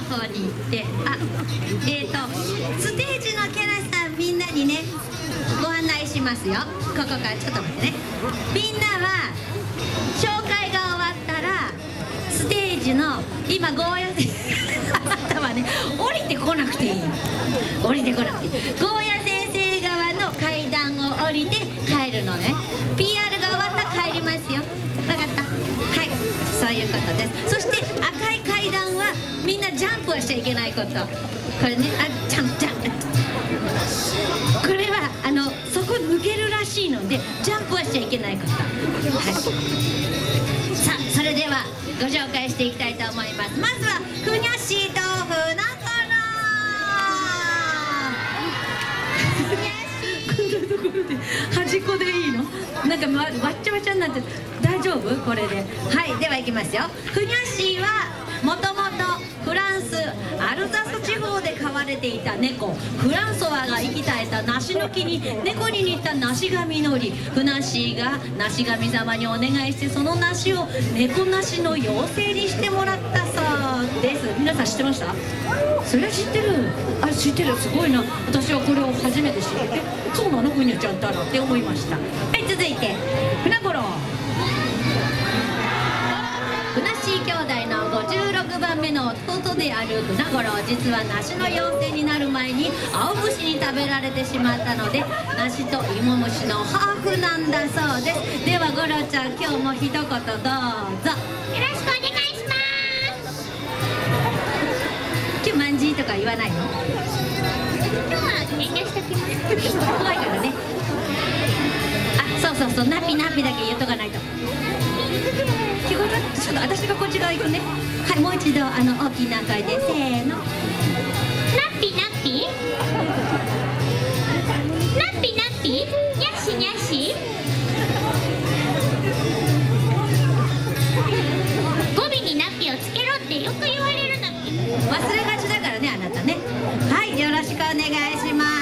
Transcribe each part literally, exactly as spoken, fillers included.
方に行って、あ、えーとステージのキャラさんみんなにねご案内しますよ。ここからちょっと待ってね。みんなは紹介が終わったらステージの今ゴーヤ先生あなたはね降りてこなくていい。降りてこなくていい。ゴーヤ先生側の階段を降りて帰るのね。 ピーアール が終わったら帰りますよ。分かった？はい、そういうことです。そして赤い階段はみんなジャンプはしちゃいけないこと。これね、あ、ジャンプジャンプ、これはあのそこ抜けるらしいのでジャンプはしちゃいけないこと。はい、さあそれではご紹介していきたいと思います。まずはふにゃっしー豆腐なころこんなところで端っこでいいの？なんかわっちゃわちゃになって大丈夫？これで。はい、ではいきますよ。ふにゃっしーはもともとフランスアルザス地方で飼われていた猫フランソワが息絶えた梨の木に猫に似た梨が実り、ふなっしーが梨神様にお願いしてその梨を猫梨の妖精にしてもらったそうです。皆さん知ってました？それは知ってる。あ、知ってる。すごいな。私はこれを初めて知って、そうなのふにゃちゃんったらって思いました。はい、続いてふなころふなっしー兄弟のごじゅうろくばんめの弟であるふなごろ、実は梨の妖精になる前に青虫に食べられてしまったので梨と芋虫のハーフなんだそうです。ではごろちゃん、今日も一言どうぞ。よろしくお願いします。今日まんじとか言わないの？今日は遠慮しときます。怖いからね。あ、そうそうそう、ナピナピだけ言っとかないと。聞こえた？ちょっと私がこっち側行くね。はい、もう一度あの大きな声でせーの。ナッピナッピナッピナッピニャッシニャッシ。語尾にナッピをつけろってよく言われるの。忘れがちだからね、あなたね。はい、よろしくお願いします。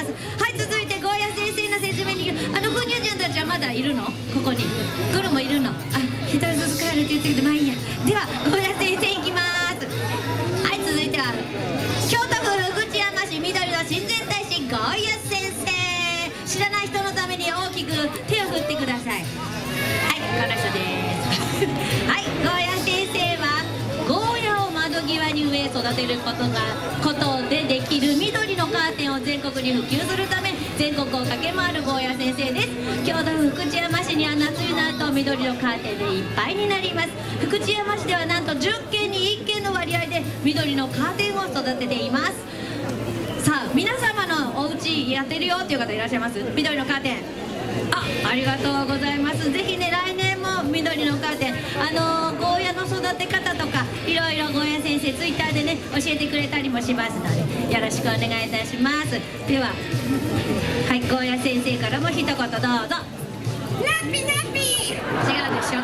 はい、続いてゴーヤ先生の説明に、あのふにゃちゃんたちはまだいるの？ここにゴロもいるの？あ、一人ずつ帰るって言ってるけど、まあいいや。ではゴーヤ先生いきます。はい、続いては京都府福知山市緑の親善大使ゴーヤ先生。知らない人のために大きく手を振ってください。はい、この人ですはい、ゴーヤ先生はゴーヤを窓際に植え育てることがことでできる緑のカーテンを全国に普及するため全国を駆け回るゴーヤ先生です。京都府福知山市には夏になると緑のカーテンでいっぱいになります。福知山市ではなんとじゅっけんにいっけんの割合で緑のカーテンを育てています。さあ、皆様のお家やってるよっていう方いらっしゃいます？緑のカーテン。あ、ありがとうございます。ぜひね、来年も緑のカーテン、あのー、ゴーヤの育て方とかいろいろゴーヤ先生ツイッターでね教えてくれたりもしますのでよろしくお願いいたします。では、はい、ゴーヤ先生からも一言どうぞ。ナッピナッピ。違うでしょ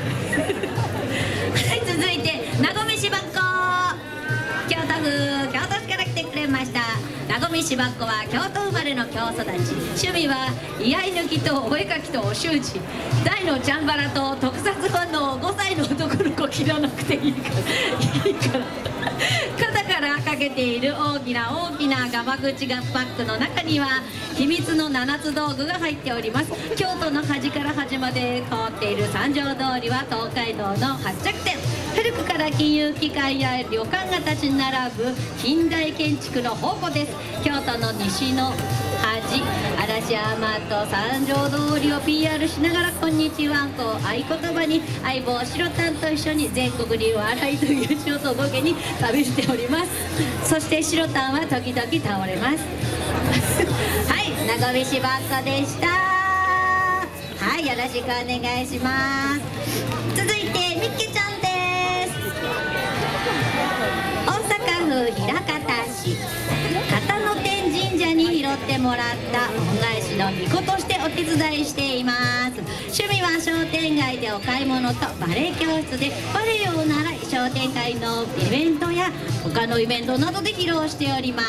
はい、続いてなごみしばっこ。京都府京都市から来てくれましたなごみしばっこは京都生まれの京育ち。趣味は居合抜きとお絵描きとお習字、大のチャンバラと特撮ファンのごさいの男の子切らなくていいからいいから肩からかけている大きな大きなガマ口がバッグの中には秘密のななつ道具が入っております。京都の端から端まで通っている三条通りは東海道の発着点。古くから金融機関や旅館が立ち並ぶ近代建築の宝庫です。京都の西の端嵐山と三条通りを ピーアール しながらこんにちはと合言葉に相棒白タンと一緒に全国に笑いという字を届けに旅しております。そして白タンは時々倒れますはい、なごみしばっこでした。はい、よろしくお願いします。続いてみっけちゃんです。大阪府枚方市片野天神社に拾ってもらった恩返しの巫女としてお手伝いしています。趣味は商店街でお買い物とバレエ教室でバレエを習い商店街のイベントや他のイベントなどで披露しております。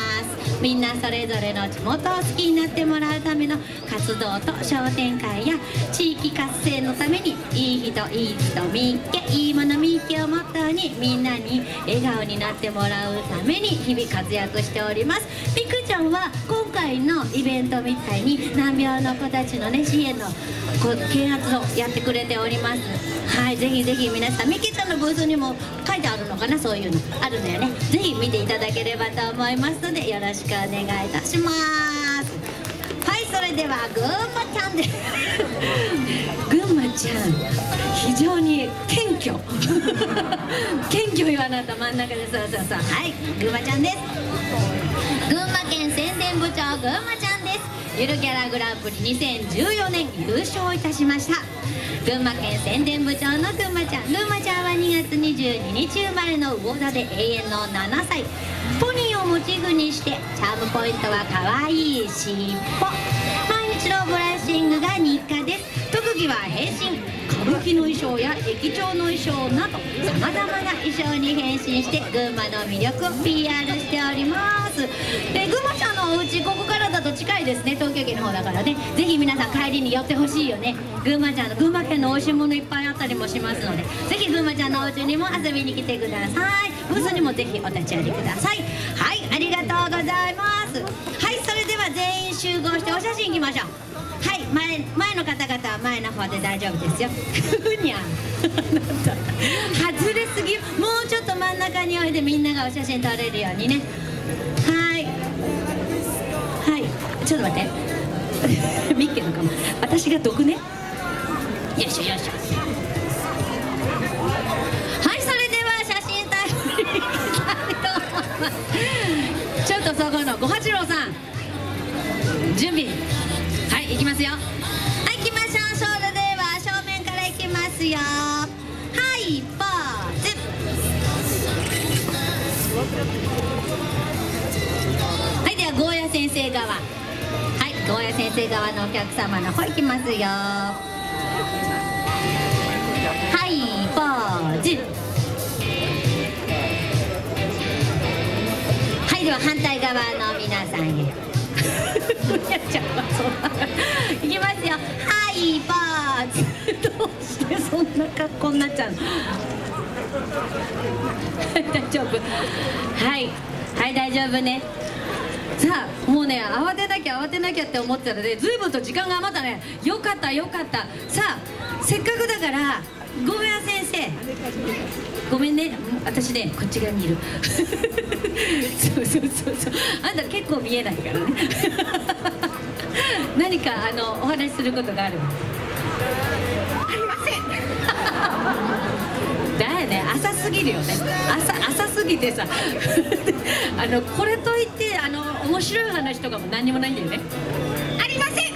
みんなそれぞれの地元を好きになってもらうための活動と商店会や地域活性のためにいい人いい人みっけいいものみっけをモットーにみんなに笑顔になってもらうために日々活躍しております。みくちゃんは今回のイベントみたいに難病の子たちのね支援のこう啓発をやってくれております。はい、ぜひぜひ皆さん、みきちゃんのブースにも書いてあるのかな、そういうのあるんだよね。ぜひ見ていただければと思いますのでよろしくお願いいたします。はい、それではぐんまちゃんですぐんまちゃん非常に謙虚謙虚よ、あなた真ん中で。そうそうそう、はい、ぐんまちゃんです。群馬県宣伝部長ぐんまちゃんです。ゆるキャラグランプリにせんじゅうよねん優勝いたしました。群馬県宣伝部長のぐんまちゃん。ぐんまちゃんはにがつにじゅうににち生まれの魚座で永遠のななさい。ポニーをモチーフにしてチャームポイントはかわいい尻尾。毎日のブラッシングが日課です。特技は変身、歌舞伎の衣装や駅長の衣装などさまざまな衣装に変身して群馬の魅力を ピーアール しております。で、ぐんまちゃんのお家ここからだと近いですね、東京駅の方だからね。ぜひ皆さん帰りに寄ってほしいよね。ぐんまちゃんの群馬県の美味しいものいっぱいあったりもしますので、ぜひぐんまちゃんのお家にも遊びに来てください。ブースにもぜひお立ち寄りください。はい、ありがとうございます。はい、それでは全員集合してお写真いきましょう。はい、前前の方々は前の方で大丈夫ですよ。ふにゃん外れすぎ、もうちょっと真ん中においでみんながお写真撮れるようにね。はいはい、ちょっと待ってミッケのかも、私が毒ね。よいしょよいしょ。はい、それでは写真タイムに行きたいと思います。ちょっとそこのごはちろうさん準備、はい、行きますよ。はい、行きましょう。それでは正面から行きますよ。はい、ポーズ。はい、ではゴーヤ先生側、はい、ゴーヤ先生側のお客様の方行きますよ。はい、ポーズ。はい、では反対側の皆さんへやっちゃうわ、そんな。いきますよ。はい、ポーズ。どうしてそんな格好になっちゃうの大丈夫。はいはい、大丈夫ね。さあ、もうね、慌てなきゃ慌てなきゃって思ってたのでずいぶんと時間が余ったね。よかったよかった。さあ、せっかくだからゴーヤ先生、ごめんね、私ねこっち側にいるそうそうそうそう、あんた結構見えないからね何かあのお話しすることがある？ありませんだよね、浅すぎるよね。浅浅すぎてさあのこれといってあの面白い話とかも何にもないんだよね。ありません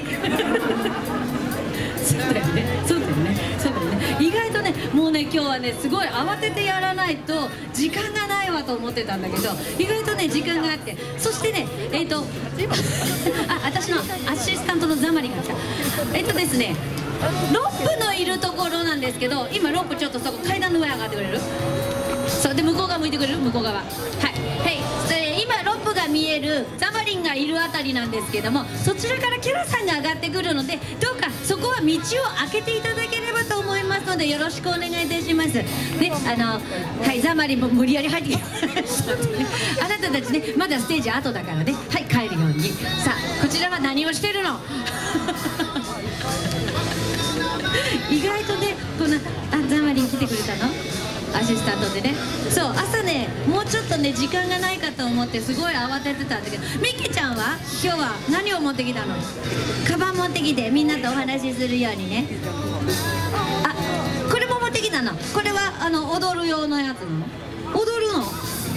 そうだよね、そうだよね、そうだよね。意外とね、もうね今日はねすごい慌ててやらないと時間がないわと思ってたんだけど、意外とね時間があって、そしてねえっ、ー、とあ、私のアシスタントのザマリンが来た。えっ、ー、とですねロップのいるところなんですけど、今ロップちょっとそこ階段の上上がってくれる？そうで、向こう側向いてくれる？向こう側、はいはい。それ今ロップが見えるザマリンがいるあたりなんですけども、そちらからキャラさんが上がってくるので、どうかそこは道を開けていただければと思いますのでよろしくお願いいたします。で、あのはい、ザマリンも無理やり入ってきましたので、ね、あなたたちねまだステージ後だからね、はい、帰るように。さあ、こちらは何をしてるの意外とね、このあザマリン来てくれたの？アシスタントでね。そう、朝ねもうちょっとね時間がないかと思ってすごい慌ててたんだけど、ミッキーちゃんは今日は何を持ってきたの？カバン持ってきてみんなとお話しするようにね。あ、これも持ってきたの？これはあの踊る用のやつなの？踊るの？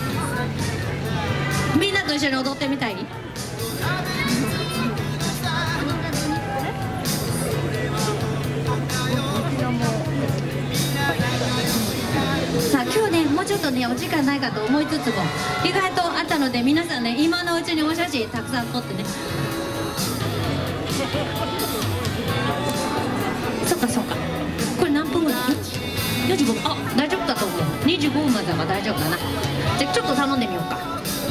みんなと一緒に踊ってみたい？さあ、今日ねもうちょっとねお時間ないかと思いつつも意外とあったので、皆さんね今のうちにお写真たくさん撮ってね。そっかそっか、これ何分ぐらい？よじごふん、あ、大丈夫だと思う。にじゅうごふんまでは大丈夫かな。じゃあちょっと頼んでみようか。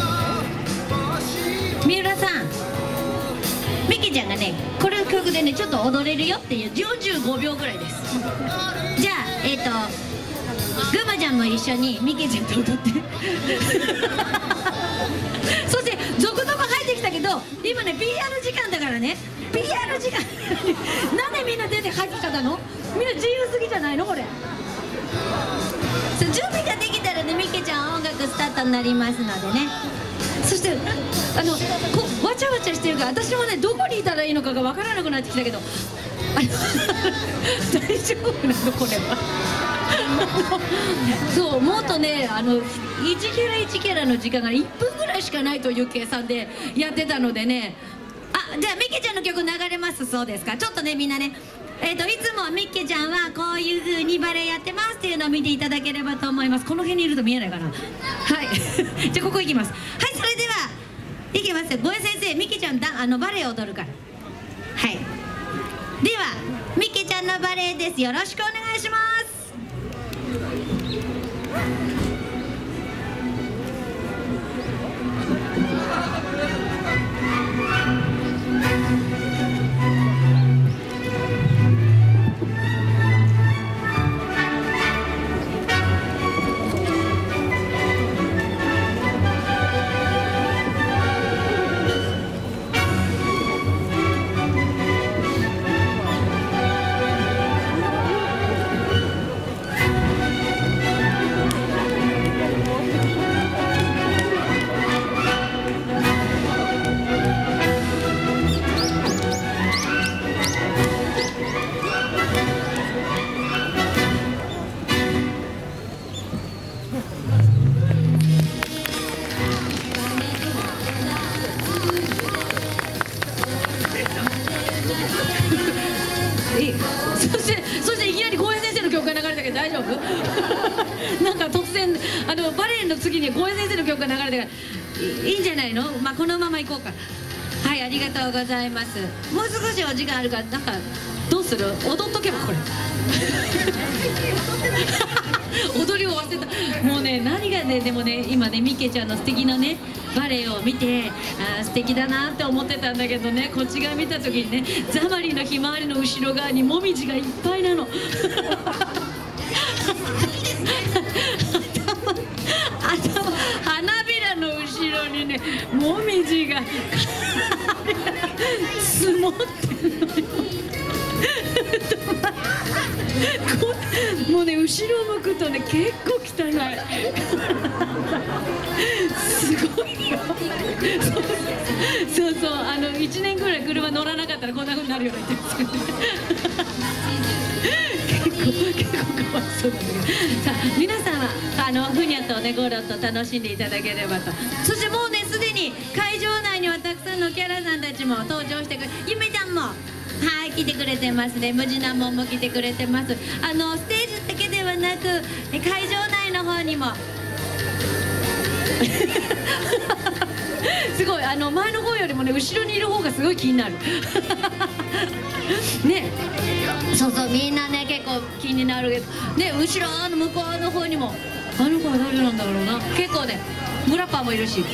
三浦さん、ミキちゃんがねこれの曲でねちょっと踊れるよっていうよんじゅうごびょうぐらいです。じゃあえっ、ー、とぐまちゃんも一緒にみけちゃんと踊ってそして続々入ってきたけど今ね ピーアール 時間だからね ピーアール 時間なんでみんな出て入ってきたの？みんな自由すぎじゃないのこれ。準備ができたらねみけちゃん音楽スタートになりますのでね。そしてあのこわちゃわちゃしてるから私もねどこにいたらいいのかがわからなくなってきたけど大丈夫なのこれはそうもっとねあのいちキャラいちキャラの時間がいっぷんぐらいしかないという計算でやってたのでね。あ、じゃあみけちゃんの曲流れます。そうですか。ちょっとねみんなねえー、といつもみっけちゃんはこういう風にバレエやってますっていうのを見ていただければと思います。この辺にいると見えないかな。はいじゃあここ行きます。はい、それではいきますよ。ごえ先生、みっけちゃんだあのバレエを踊るから。はい、ではみっけちゃんのバレエです。よろしくお願いします。そしてそしていきなり浩平先生の曲が流れたけど大丈夫なんか突然あのバレエの次に浩平先生の曲が流れたからいいんじゃないの。まあこのまま行こうか。はい、ありがとうございます。もう少しお時間あるからなんかどうする？踊っとけばこれ踊りを忘れた。もうね何がねでもね今ねみっけちゃんの素敵なねバレエを見てあー素敵だなって思ってたんだけどね、こっち側見た時にねザマリのひまわりの後ろ側にもみじがいっぱいなの頭花びらの後ろにねもみじが積もってるのよもうね後ろ向くとね結構汚いすごいよそうそう、あのいちねんぐらい車乗らなかったらこんな風になるように言ってますけどね結構結構かわいそうだけど、さあ皆さんはあのふにゃとねゴロと楽しんでいただければと。そしてもうねすでに会場内にはたくさんのキャラさんたちも登場してくる。ゆめちゃんもはい来てくれてますね。ムジナモンも来てくれてます。あのステージだけではなく会場内の方にもすごいあの前の方よりもね後ろにいる方がすごい気になるね。そうそうみんなね結構気になるけどね、後ろあの向こうの方にもあの子は誰なんだろうな、結構ね村パーもいるし、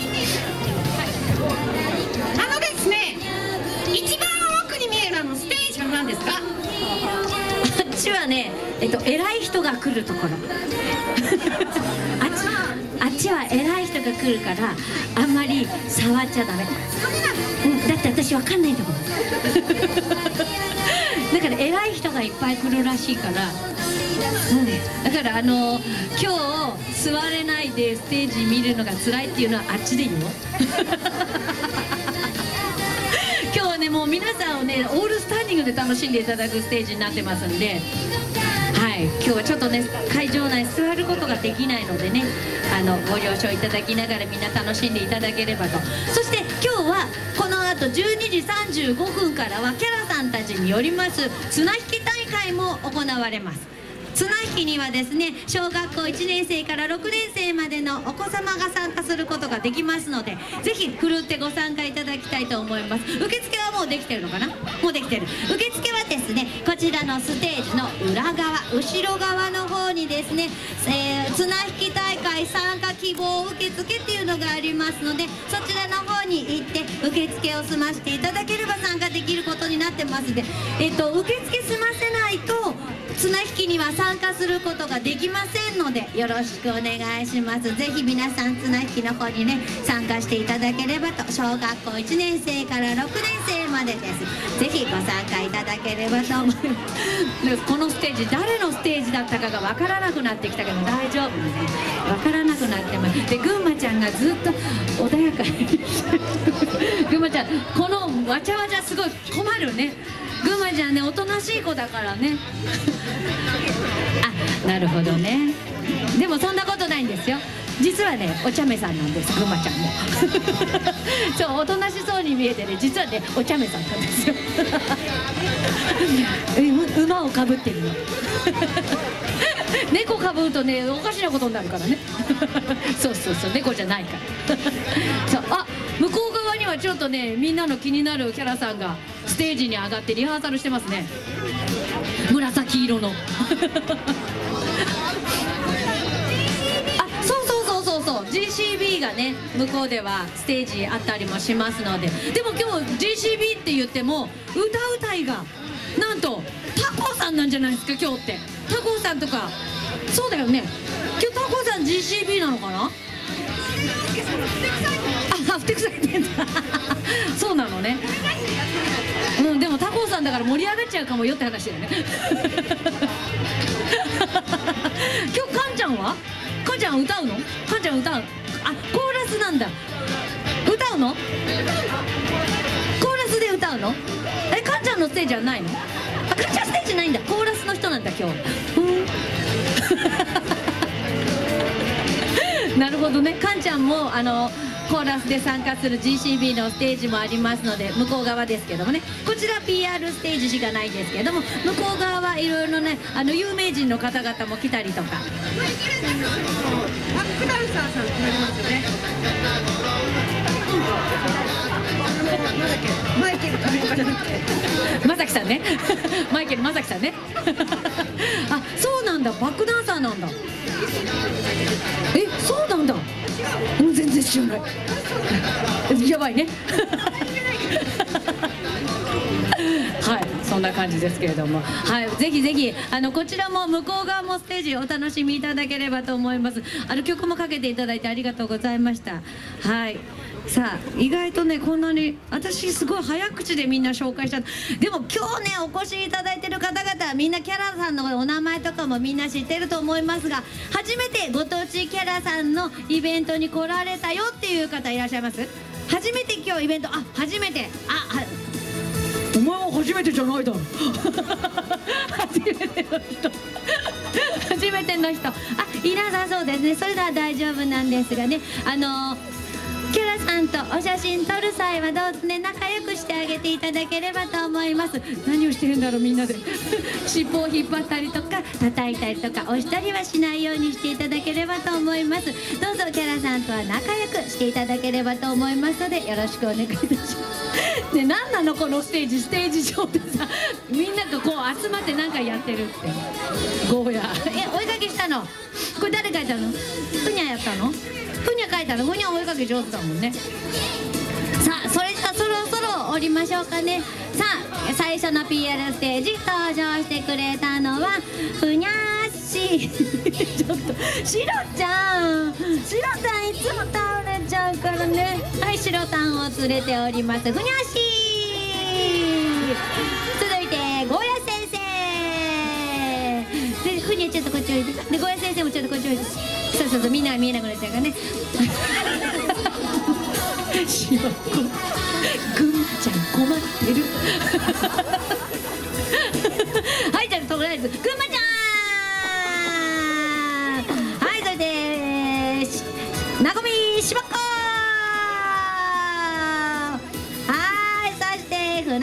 あのですね一番奥に見えるあのステージは何ですか？ あっちはねえっと偉い人が来るところあっちあっちは偉い人が来るからあんまり触っちゃダメ。うん、だって私わかんないとこだから偉い人がいっぱい来るらしいから、うん、だからあの今日座れないでステージ見るのが辛いっていうのはあっちでいいよ今日はねもう皆さんをねオールスタンディングで楽しんでいただくステージになってますんで、はい、今日はちょっとね会場内座ることができないのでねあのご了承いただきながらみんな楽しんでいただければと。そして今日はこの後じゅうにじさんじゅうごふんからはキャラさんたちによります綱引き大会も行われます。綱引きにはですね小学校いちねんせいからろくねんせいまでのお子様が参加することができますので、ぜひふるってご参加いただきたいと思います。受付はもうできてるのかな、もうできてる。受付はですねこちらのステージの裏側後ろ側の方にですね、えー、綱引き大会参加希望受付っていうのがありますので、そちらの方に行って受付を済ませていただければ参加できることになってますので、えっと受付済ませないと綱引きには参加することができませんので、よろしくお願いします。ぜひ皆さん綱引きの方にね参加していただければと。小学校いちねんせいからろくねんせいまでです。ぜひご参加いただければと思いますでこのステージ、誰のステージだったかがわからなくなってきたけど大丈夫、わからなくなってます。でぐんまちゃんがずっと穏やかにぐんまちゃん、このわちゃわちゃすごい困るね。ぐんまちゃんね、おとなしい子だからねあ、なるほどね。でもそんなことないんですよ。実はね、お茶目さんなんです、ぐんまちゃんもそう、おとなしそうに見えてね、実はね、お茶目さんなんですよう馬をかぶってるの猫かぶるとね、おかしなことになるからねそうそうそう、猫じゃないからそう、あ、向こう側にはちょっとね、みんなの気になるキャラさんがステージに上がってリハーサルしてますね。紫色のジーシービー がね、向こうではステージあったりもしますので。でも今日 ジーシービー って言っても歌うたいがなんとタコさんなんじゃないですか。今日ってタコさんとか、そうだよね、今日タコさん ジーシービー なのかな。あ、ふてくされてんだそうなのね。うん、でもタコさんだから盛り上がっちゃうかもよって話だよね今日カンちゃんはカンちゃん歌うの？カンちゃん歌う？あ、コーラスなんだ。歌うの？コーラスで歌うの？え、カンちゃんのステージはないの？あ、カンちゃんステージないんだ。コーラスの人なんだ今日。なるほどね。カンちゃんもあのコーラスで参加する ジーシービー のステージもありますので、向こう側ですけどもね、こちら ピーアール ステージしかないんですけども、向こう側はいろいろね、あの有名人の方々も来たりとか。バックダンサーさん来られますよね。マイケル上岡じゃなくてまさきさんねマイケルまさきさんねあ、そうなんだ、バックダンサーなんだ。え、そうなんだ。うん、全然知らないやばいねはい、そんな感じですけれども、はい、ぜひぜひあのこちらも向こう側もステージお楽しみいただければと思います。あの曲もかけていただいてありがとうございました。はい、さあ意外とね、こんなに私すごい早口でみんな紹介しちゃった。でも今日ねお越しいただいてる方々はみんなキャラさんのお名前とかもみんな知ってると思いますが、初めてご当地キャラさんのイベントに来られたよっていう方いらっしゃいます？初めて今日イベント、あ、初めて、あ、あ、お前は初めてじゃないだろ初めての人初めての人、あ、いなさそうですね。それでは大丈夫なんですがね、あのーキャラさんとお写真撮る際はどうぞね、仲良くしてあげていただければと思います。何をしてるんだろうみんなで尻尾を引っ張ったりとか叩いたりとか押したりはしないようにしていただければと思います。どうぞキャラさんとは仲良くしていただければと思いますのでよろしくお願いいたしますで、何なのこのステージ、ステージ上でさ、みんながこう集まって何かやってるってゴーヤえ、追いかけしたの？これ誰書いたの？ふにゃやったの？ふにゃ書いたら、ふにゃ追いかけ上手だもんね。さあ、それじゃあそろそろ降りましょうかね。さあ、最初の ピーアール ステージ登場してくれたのはふにゃーしちょっとシロちゃん、シロさんいつも倒れちゃうからね。はい、シロさんを連れておりますふにゃーし。続いてゴーヤ先生で、ふにゃちょっとこっちおいで、でゴーヤ先生もちょっとこっちおいで。そうそうそう、みんなが見えなくなっちゃうからねしろこぐんちゃん困ってるはい、じゃあとりあえずぐんまちゃん、はい、それでなごみしばっこ、はい、そして船ごろ、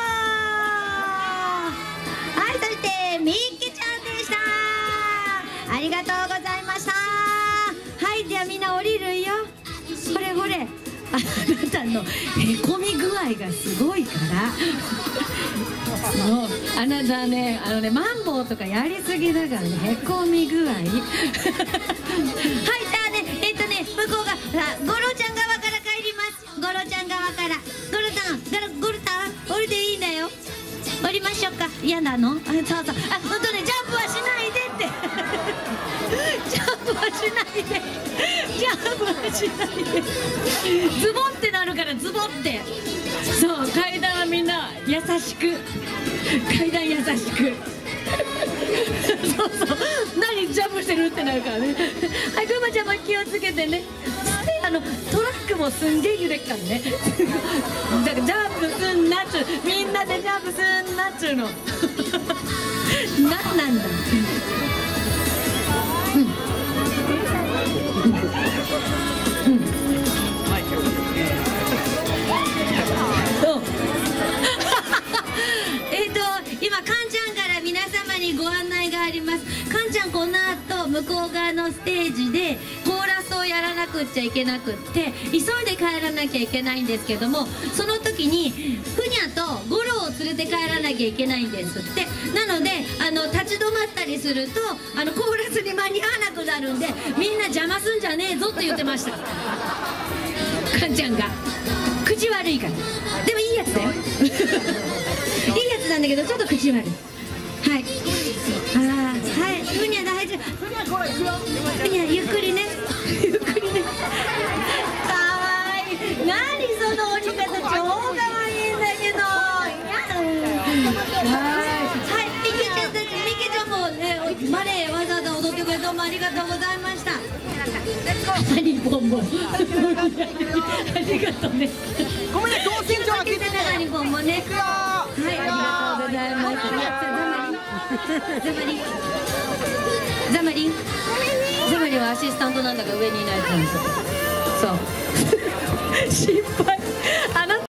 はい、そしてみっけちゃんでした。ありがとうございました。はい、ではみんな降りるよ。ほれほれ、あなたのへこみ具合がすごいからもうあなたね、あのね、マンボウとかやりすぎだからね、へこみ具合はい、じゃあね、えっとね、向こうがさ、ゴロちゃん側から帰ります。ゴロちゃん側から、ゴロタン、ゴロタン降りていいんだよ。降りましょうか。嫌なの？あ、そうそう、あ、ほんとね、ジャンプしないでズボンってなるからズボンって。そう階段はみんな優しく階段優しくそうそう何ジャンプしてるってなるからね。はいくまちゃんも気をつけてね。あのトラックもすんげえ揺れっからねだからジャンプすんなっつうみんなでジャンプすんなっつうの何なんだ。うんうんえっと今かんちゃんから皆様にご案内があります。かんちゃんこの後向こう側のステージでコーラスをやらなくっちゃいけなくって急いで帰らなきゃいけないんですけども、その時にふにゃとゴロを連れて帰らなきゃいけないんですって。なのであの立ち止まったりするとあのコーラスに間に合わなくなるんでみんな邪魔すんじゃねえぞって言ってましたかんちゃんが。口悪いからでもいいやつだよいいやつなんだけどちょっと口悪い。はいあーはいふにゃ大丈夫。ふにゃゆっくりねゆっくりね。かわいい。何その折り方超かわいいんだけど。はいみけちゃんたちみけちゃんもねバレエわざわざ踊ってくれてどうもありがとうございました。ハニーボンボンありがとうね。 ごめんね、同身長開けてね。 ハニーボンボンね。はいありがとうございます。ザマリンザマリンザマリンはアシスタントなんだから上にいないと思う。そう心配